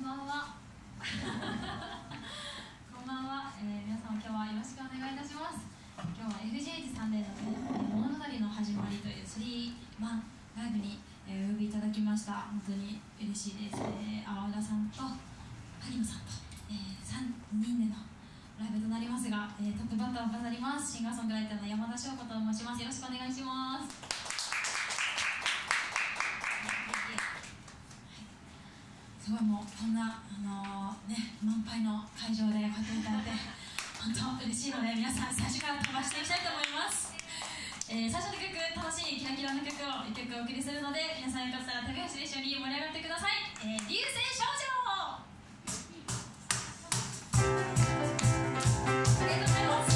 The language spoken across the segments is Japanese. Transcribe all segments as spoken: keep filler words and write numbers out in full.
ばんは。こんばんは、えー、皆様今日はよろしくお願いいたします。今日は エフジェイジ さんでの、ね、物語の始まりというスリーマンライブに、えー、お呼びいただきました。本当に嬉しいです。えー、青田さんと萩野さんと、えー、さんにんでのライブとなりますが、えー、トップバッターを飾りますシンガーソングライターの山田翔子と申します。よろしくお願いします。すごいもうこんな、あのーね、満杯の会場でこうやって歌えて本当嬉しいので、皆さん最初から飛ばしていきたいと思います。えー、最初の曲、楽しいキラキラの曲をいっきょくお送りするので、皆さんよかったら高橋で一緒に盛り上がってください。えー、流星少女。ありがとうございます。「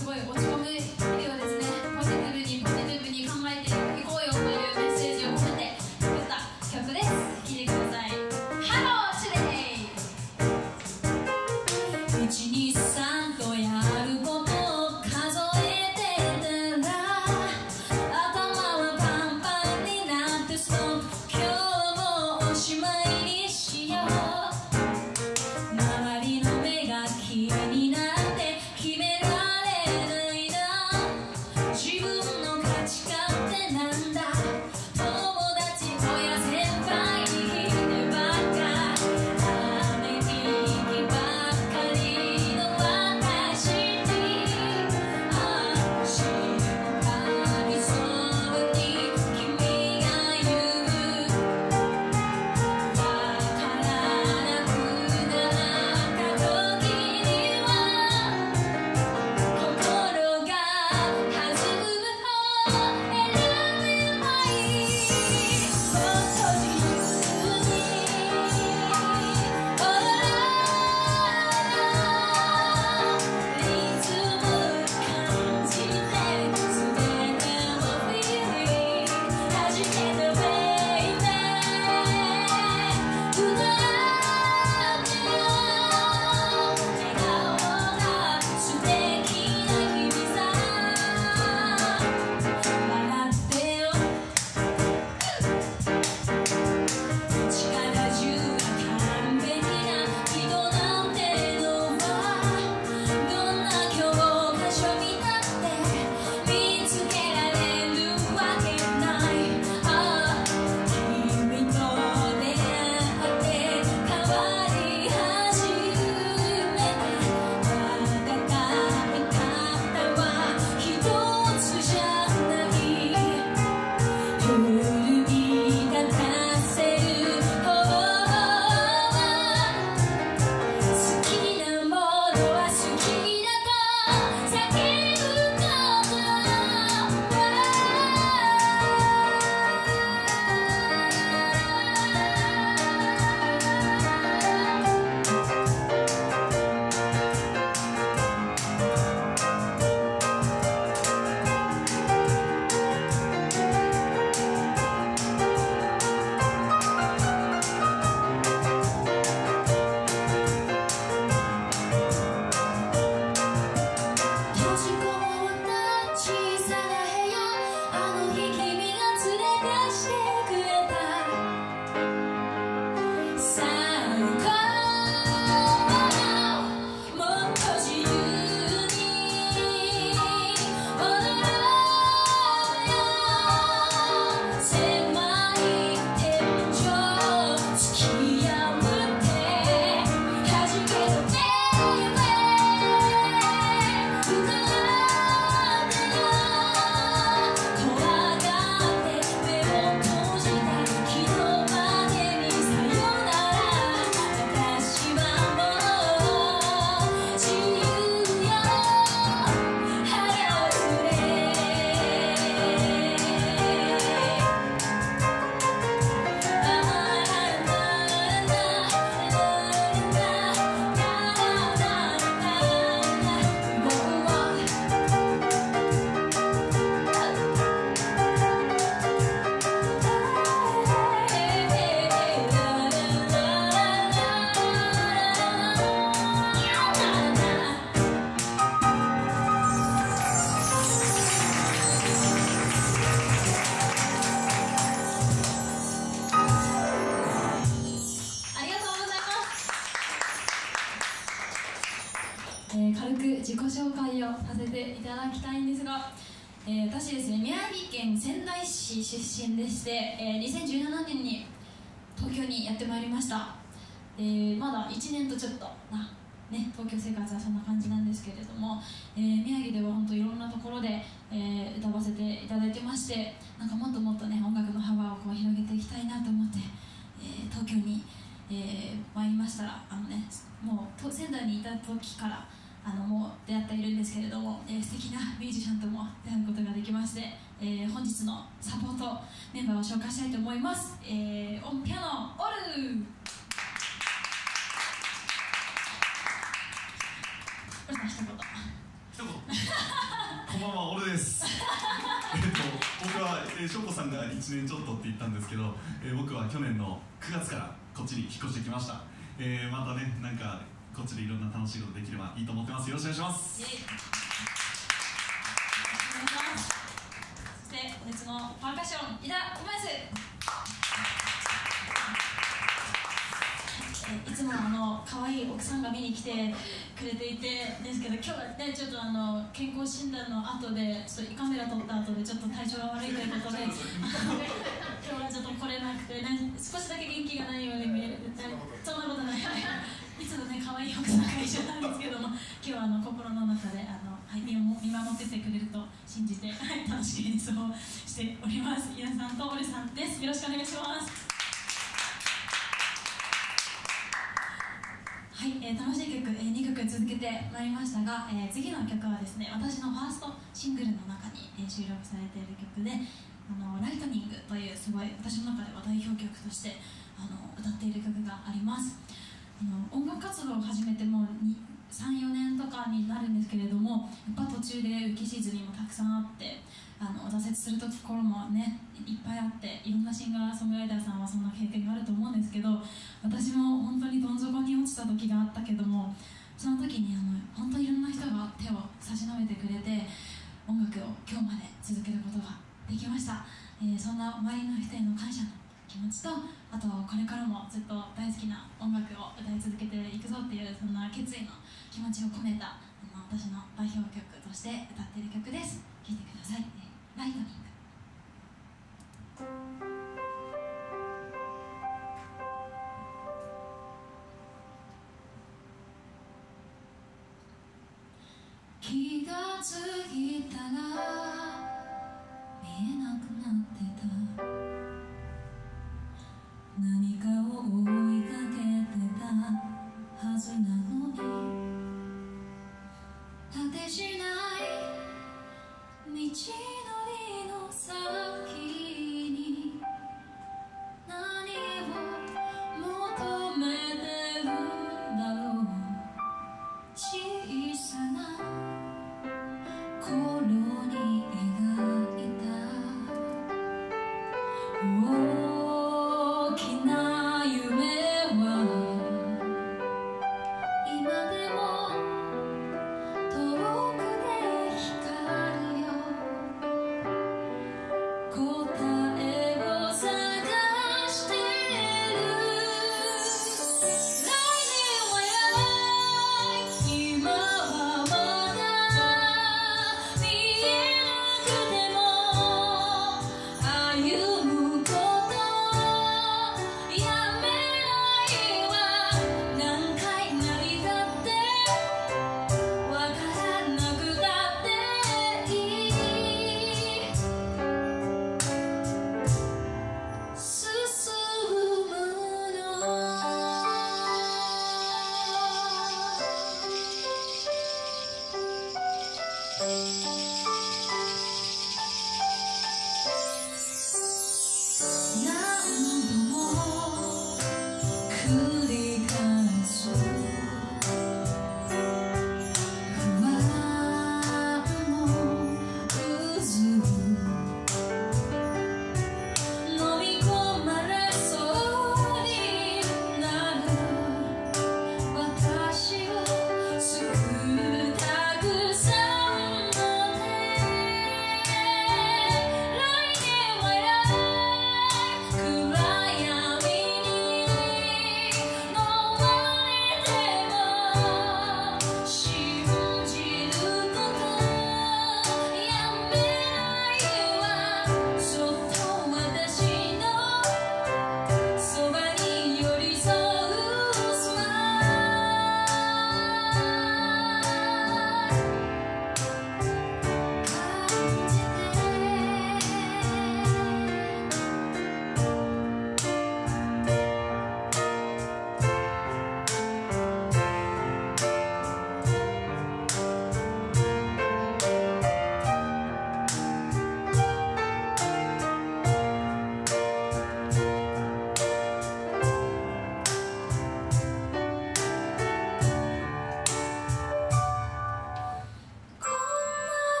すごい落ち込む日々をですね、ポジティブにポジティブに考えていこうよというメッセージを込めて作った曲です。聴いてください。ハロートゥデイ。いちにさんとやることを数えてたら頭はパンパンになってストップ。今日もおしまいにしよう。周りの目が気になって決められないな。自分の価値観ってなんだ。友達親先輩に聞いてばっか。雨息ばっかりの私にああしのかりそうに君が言う。わからなくなった時には心が弾む方選べばいい。もっと自由に踊ろう。リズム感じて全てを Feeling 弾けた Baby 歌ってよ。笑顔が素敵な日々さ。笑ってよ。力中が完璧な人なんてのはどんな教科書見たって見つけられるわけない。ああ君と出会って変わり始めた。戦い方は一つじゃない。奮い立たせる方は好きなものは好きだと叫ぶこと閉じこもった小さな部屋。あの日君が連れ出してくれた最高。もっと自由に踊ろうよ。狭い天井突き破って弾けた Baby 歌ってよ。怖がって目を閉じた昨日までにさよなら。私はもう自由よ。ハロートゥデイ。ありがとうございます。えー軽く自己紹介をさせていただきたいんですが、えー私ですね、宮城県仙台市出身でして、えーにせんじゅうななねんに東京にやってまいりました。えーまだいちねんとちょっとな、ね、東京生活はそんな感じなんですけれども、えー宮城では本当いろんなところで、えー歌わせていただいてまして、なんかもっともっとね音楽の幅をこう広げていきたいなと思って、えー東京に、えー参りましたら、あのね、もうと仙台にいた時からあのもう出会っているんですけれども、えー、素敵なミュージシャンとも出会うことができまして、えー本日のサポートメンバーを紹介したいと思います。えー、オンピアノオルこれさん一言一言えー、翔子さんがいちねんちょっとって言ったんですけど、えー、僕は去年のくがつからこっちに引っ越してきました。えー、またね、なんかこっちでいろんな楽しいことできればいいと思ってます。よろしくお願いします。 イエイ、お願いします。そして本日のパーカッション、井田小林。いつもあの可愛い奥さんが見に来てくれていてですけど、今日はねちょっとあの健康診断の後でちょっと胃カメラ撮った後でちょっと体調が悪いということで今日はちょっと来れなくて、ね、少しだけ元気がないように見える。そんなことないいつもね可愛い奥さんが一緒なんですけども、今日はあの心の中であの、はい、見守っててくれると信じて、はい、楽しい演奏をしております。井田さんとオルさんです。よろしくお願いします。はい、えー、楽しい曲、えー、にきょく続けてまいりましたが、えー、次の曲はですね、私のファーストシングルの中に、えー、収録されている曲で、あのライトニングというすごい私の中では代表曲としてあの歌っている曲があります。あの音楽活動を始めてもうさん、よねんとかになるんですけれども、やっぱ途中で浮き沈みもたくさんあって、あの挫折するところもねいっぱいあって、いろんなシンガーソングライターさんはそんな経験があると思うんですけど、私も本当にどん底に落ちた時があったけども、その時にあの本当にいろんな人が手を差し伸べてくれて音楽を今日まで続けることができました。えー、そんな周りの人への感謝の気持ちと、あとこれからもずっと大好きな音楽を歌い続けていくぞっていうそんな決意の気持ちを込めたあの私の代表曲として歌っている曲です。聴いてください。えー、ライトニング。気がついたら見えなくなってた、何かを追いかけてたはずなのに、果てしない道のりの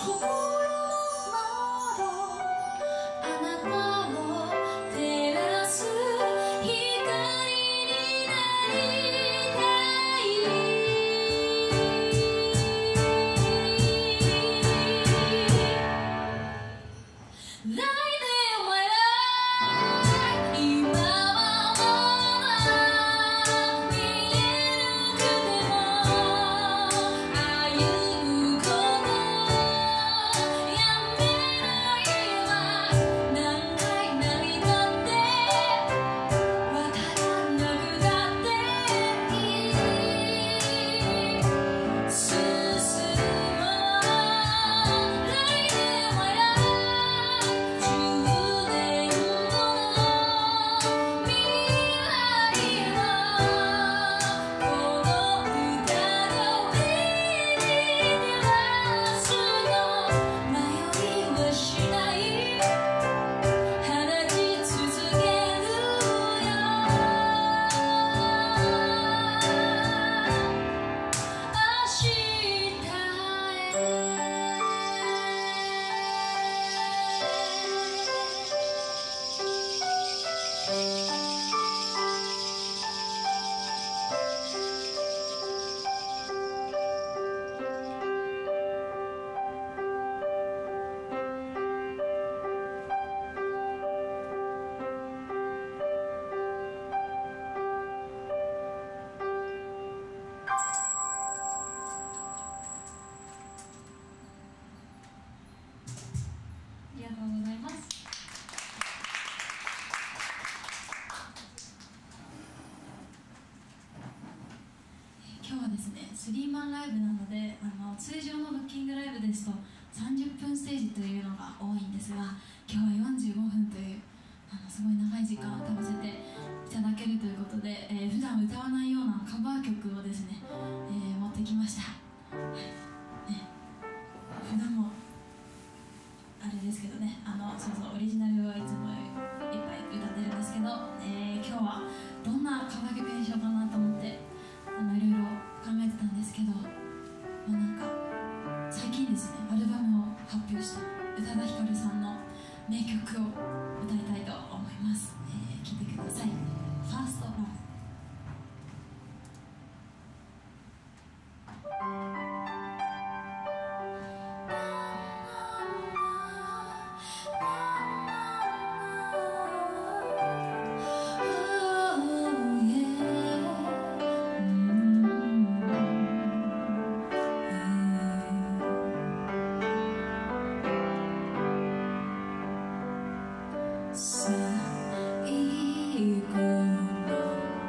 今日はですね、スリーマンライブなので、あの通常のブッキングライブですとさんじゅっぷんステージというのが多いんですが、今日はよんじゅうごふんというあのすごい長い時間を歌わせていただけるということで、えー、普段歌わないようなカバー曲をですね、えー、持ってきました、ね、普段もあれですけどね、あのそうそうオリジナルはいつもいっぱい歌ってるんですけど、えー、今日はどんなカバー曲にしようかなと思ってあのいろいろ考えてたんですけど、まあ、なんか最近ですね、アルバムを発表した宇多田ヒカルさんの名曲を歌いたいと思います、えー、聴いてください。ファーストラブ。最後の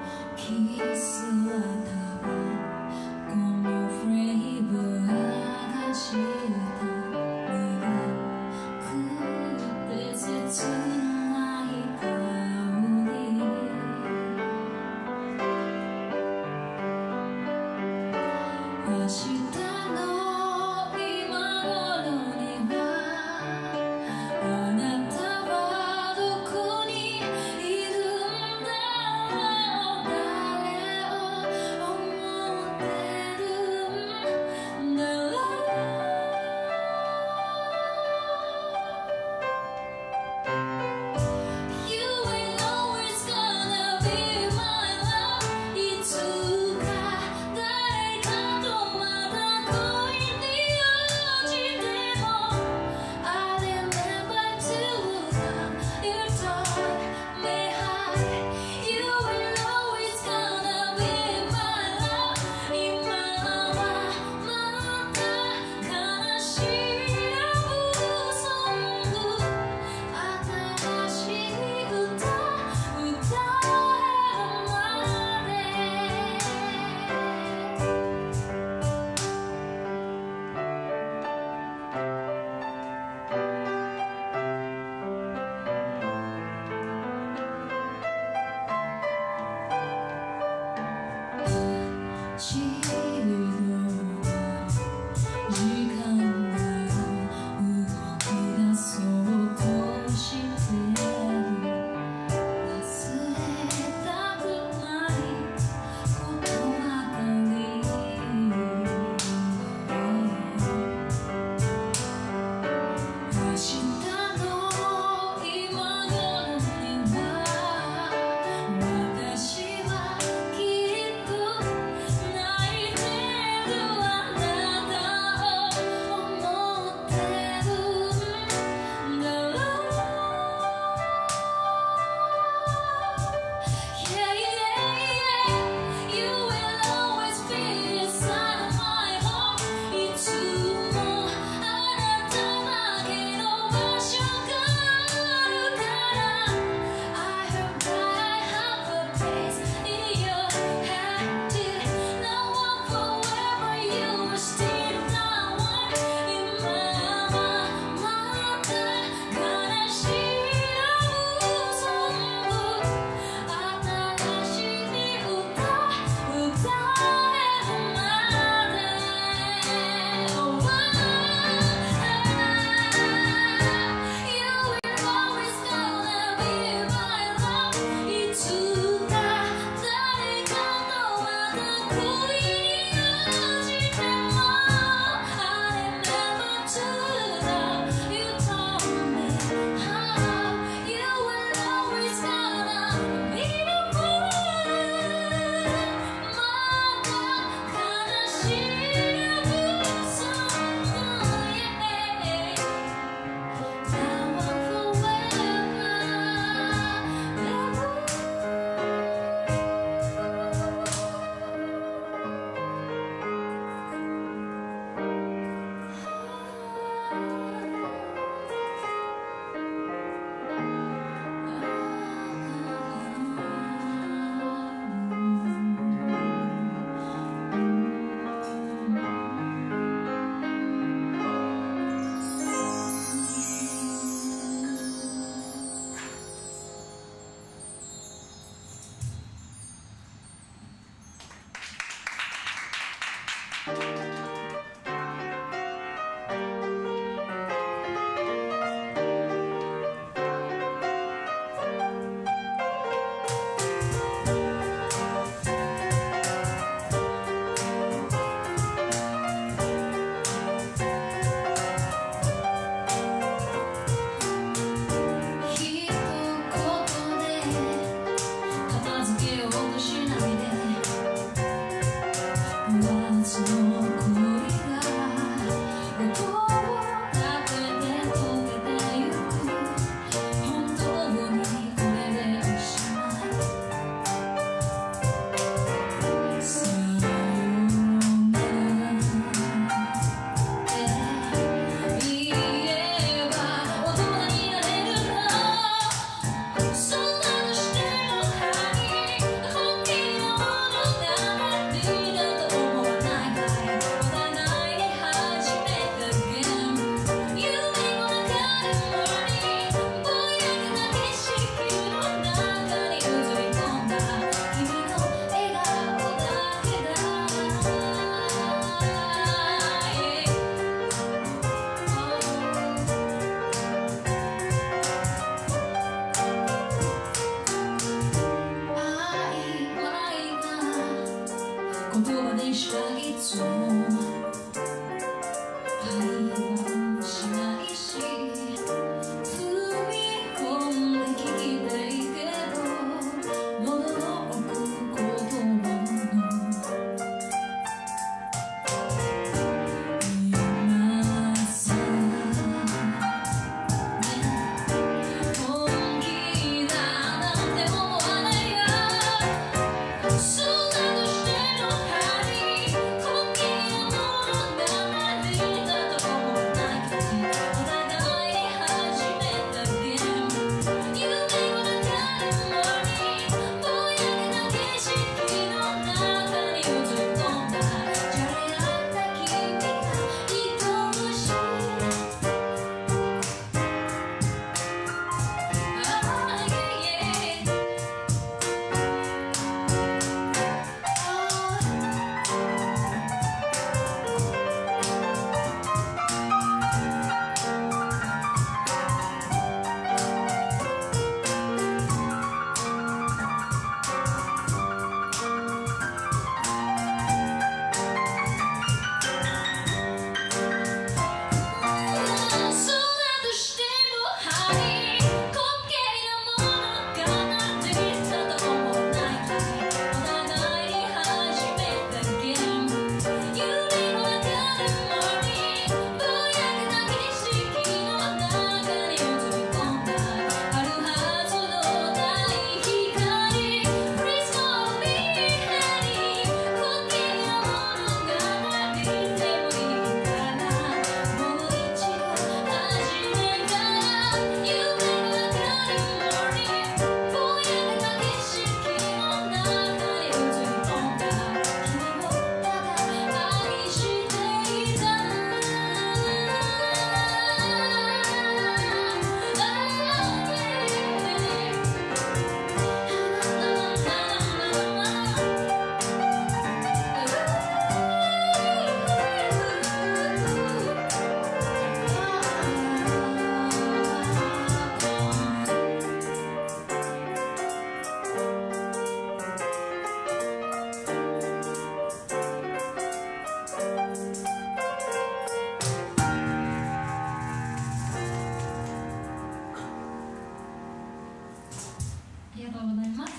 がとうございます。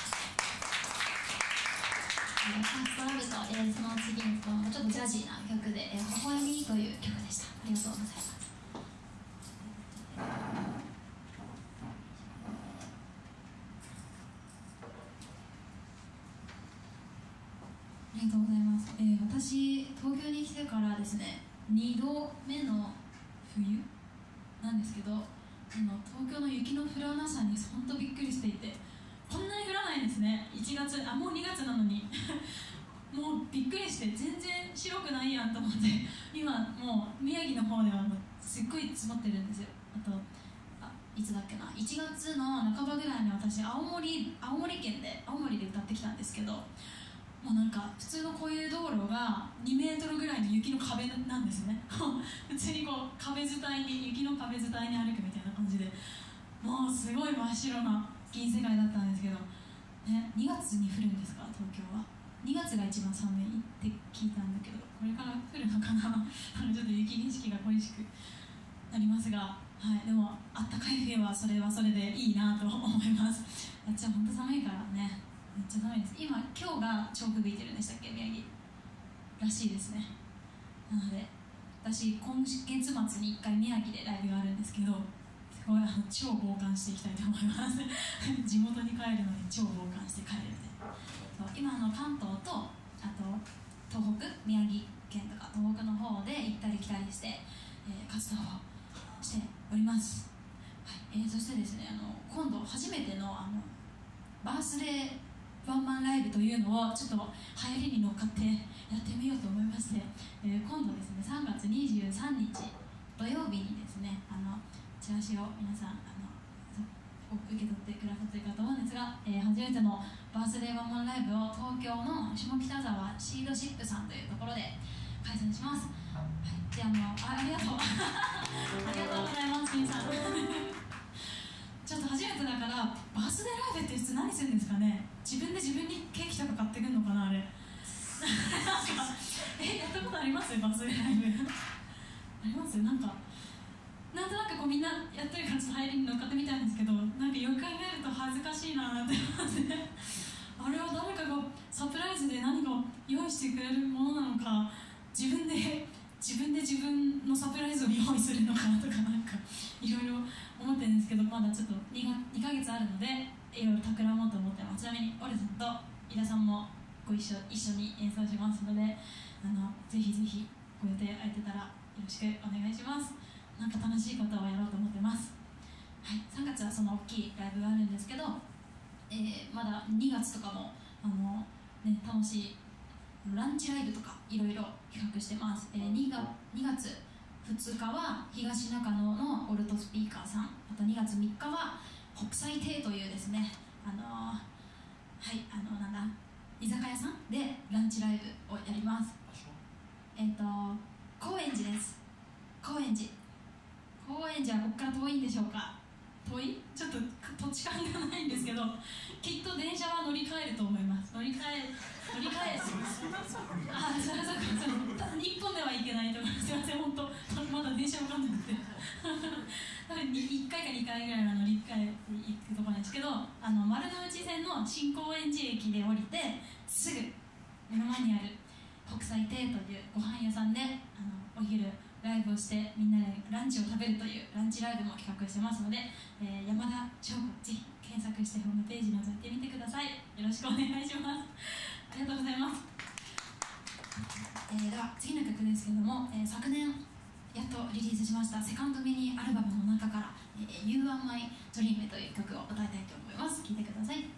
ファーストラブと、えー、その次にちょっとジャジーな曲で「えー、微笑み」という曲でした。ありがとうございます。ありがとうございます。えー、私東京に来てからですねにどめの冬なんですけど、あの東京の雪の降らなさに本当びっくりしていて、こんなに降らないんですね。いちがつ、あもうにがつなのにもうびっくりして全然白くないやんと思って、今もう宮城の方ではもうすっごい積もってるんですよ。あとあいつだっけないちがつの半ばぐらいに私青森青森県で青森で歌ってきたんですけど、もうなんか普通のこういう道路がにメートルぐらいの雪の壁なんですね普通にこう壁伝いに雪の壁伝いに歩くみたいな感じで、もうすごい真っ白な銀世界だったんですけど、ね、にがつに降るんですか東京は。にがつが一番寒いって聞いたんだけど、これから降るのかなちょっと雪景色が恋しくなりますが、はい、でもあったかい冬はそれはそれでいいなと思います。あっちは本当寒いからね、めっちゃ寒いです。今今日が超吹雪いてるんでしたっけ、宮城らしいですね。なので私今月末にいっかい宮城でライブがあるんですけど、すごいあの超防寒していきたいと思います地元に帰るのに超防寒して帰るみたいな。そう今の関東とあと東北、宮城県とか東北の方で行ったり来たりして、えー、活動をしております、はいえー、そしてですね、あの今度初めてのあのバースデーワンマンライブというのをちょっと流行りに乗っかってやってみようと思いまして、えー、今度ですねさんがつにじゅうさんにち土曜日にですね、あのチラシを皆さんあの受け取ってくださっているかと思うんですが、えー、初めてのバースデーワンマンライブを東京の下北沢シードシップさんというところで開催します、はい、であの あ, ありがとうありがとうございます皆さんちょっと初めてだからバースデーライブって普通何するんですかね。自分で自分にケーキとか買ってくるのかなあれなんかえやったことありますバースデーライブありますなんかなんとなくこうみんなやってるからちょっと入りに乗っかってみたいんですけど、なんかよく考えると恥ずかしいなって思ってねあれは誰かがサプライズで何か用意してくれるものなのか、自分で自分で自分のサプライズを用意するのかとか、なんかいろいろ思ってるんですけど、まだちょっと 2, がにかげつあるのでいろいろ企もうと思ってます。ちなみにオルさんと井田さんもご一緒一緒に演奏しますので、あのぜひぜひご予定空いてたらよろしくお願いします。なんか楽しいことをやろうと思ってます、はい、さんがつはその大きいライブがあるんですけど、えー、まだにがつとかもあの、ね、楽しいランチライブとかいろいろ企画してます、えー、2, がにがつふつかは東中野のオルトスピーカーさん、あとにがつみっかは北斎亭というですね、あのー、はいあのなんだ居酒屋さんでランチライブをやります。えっ、ー、と高円寺です。高円寺高円寺はここから遠いんでしょうか。遠いちょっと土地勘がないんですけど、きっと電車は乗り換えると思います。乗り換え乗り換えああ、それそれそれいっぽんではいけないと思います。すいません、本当まだ電車わかんなくて多分いっかいかにかいぐらいは乗り換えていくところなんですけど、あの丸の内線の新高円寺駅で降りてすぐ目の前にある北斎亭というご飯屋さんであのお昼ライブをしてみんなでランチを食べるというランチライブも企画してますので、えー、山田翔吾ぜひ検索してホームページ覗いてみてください。よろしくお願いします。ありがとうございます、えー、では次の曲ですけれども、えー、昨年やっとリリースしましたセカンドミニアルバムの中から「えー、You Are My Dream」という曲を歌いたいと思います。聴いてください。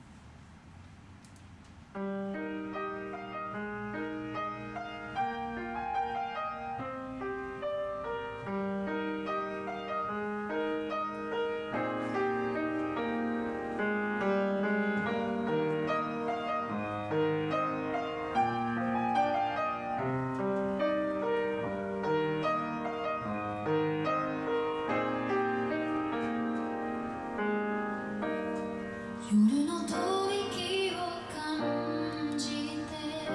夜の吐息を感じて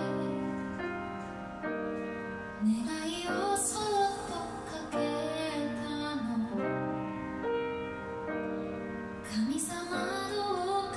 願いをそっとかけたの。神様どうか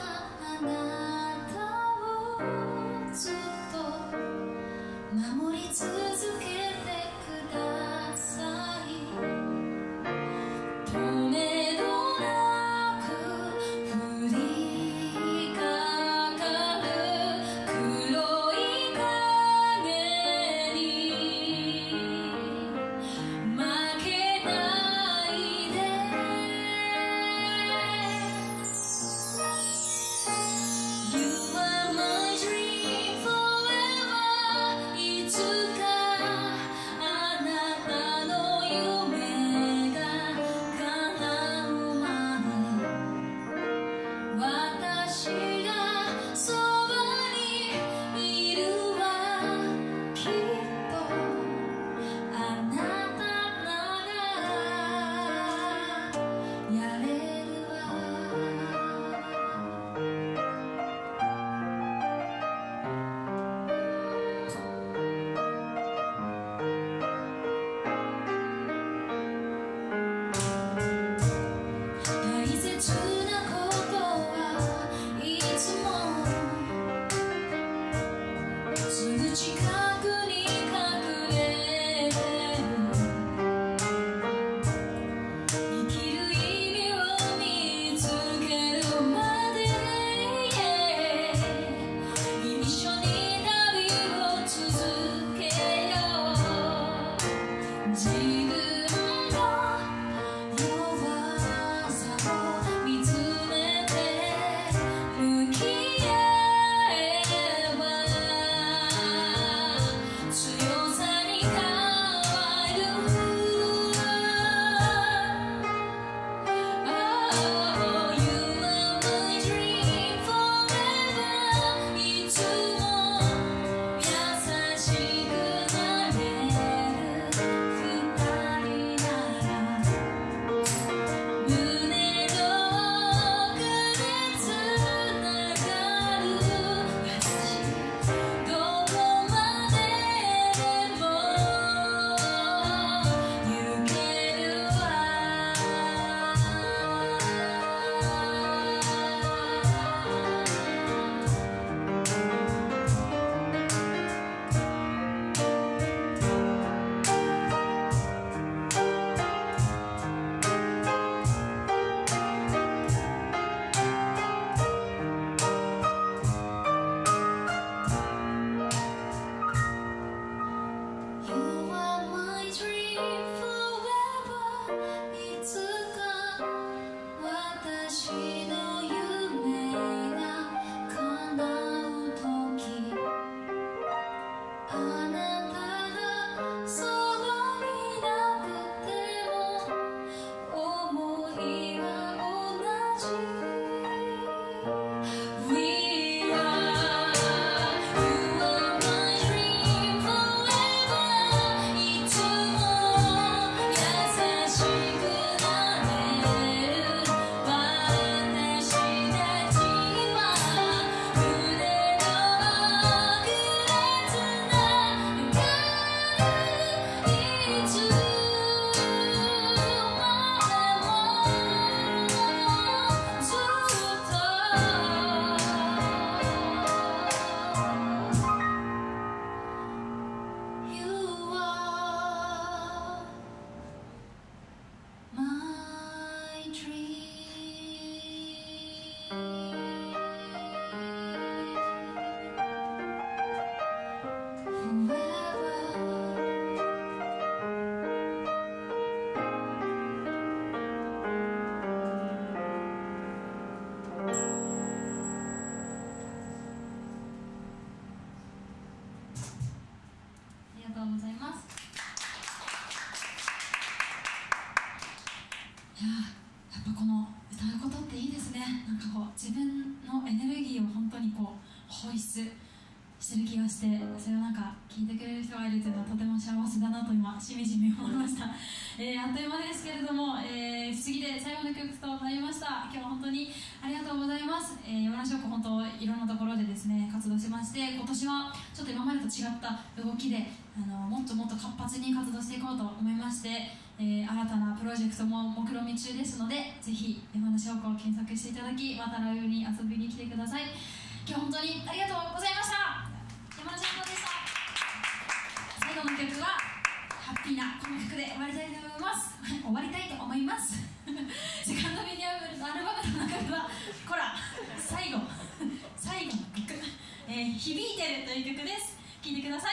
やっぱこの歌うことっていいですね。なんかこう自分のエネルギーを本当にこう放出してる気がして、それをなんか聞いてくれる人がいるというのはとても幸せだなと今しみじみ思いました。えー、あっという間ですけれども、えー、不思議で最後の曲となりました。今日は本当にありがとうございます。えー、山梨岡本当いろんなところでですね活動しまして、今年はちょっと今までと違った動きであのもっともっと活発に活動していこうと思いまして、えー、新たなプロジェクトも目論見中ですので、ぜひ山梨岡を検索していただき、またライブに遊びに来てください。今日本当にありがとうございました。山梨岡でした。最後の曲はハッピーなこの曲で終わりたいと思います終わりたいと思いますセカンドミニアルバムの中ではこら最後最後の曲、えー、響いてるという曲です。聴いてください。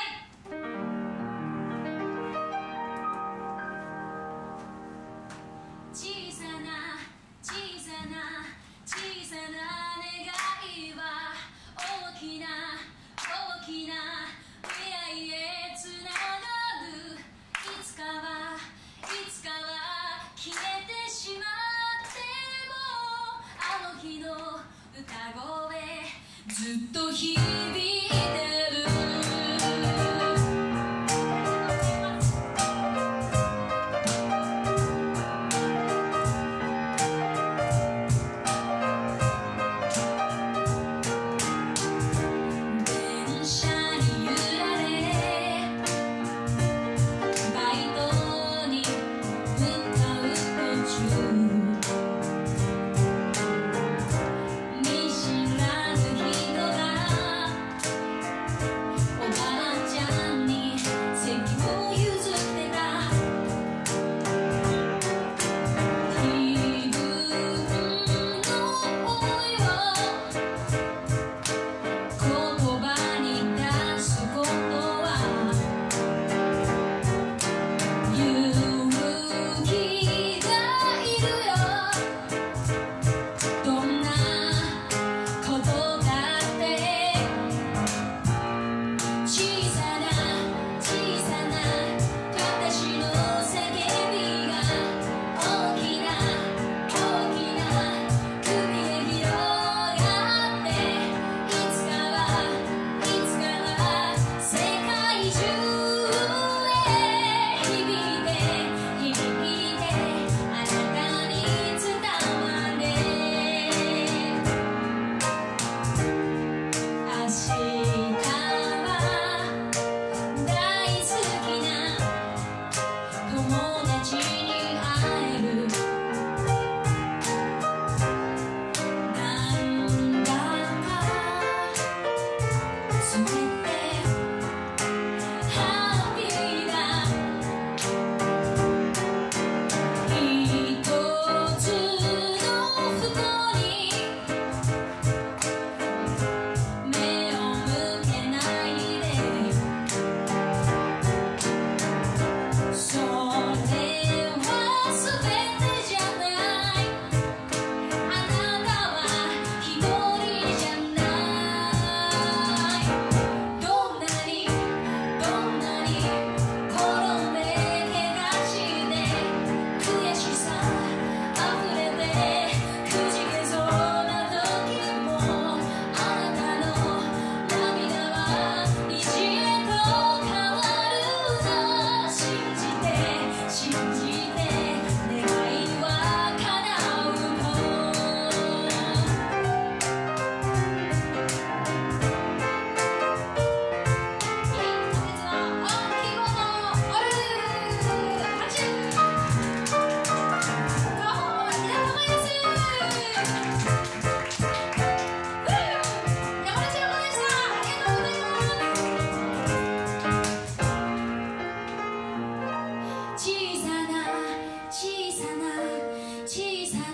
小さな小さな小さな願いは大きな大きな未来へつながる。いつかはいつかは消えてしまっても、あの日の歌声ずっと響いてる。小さな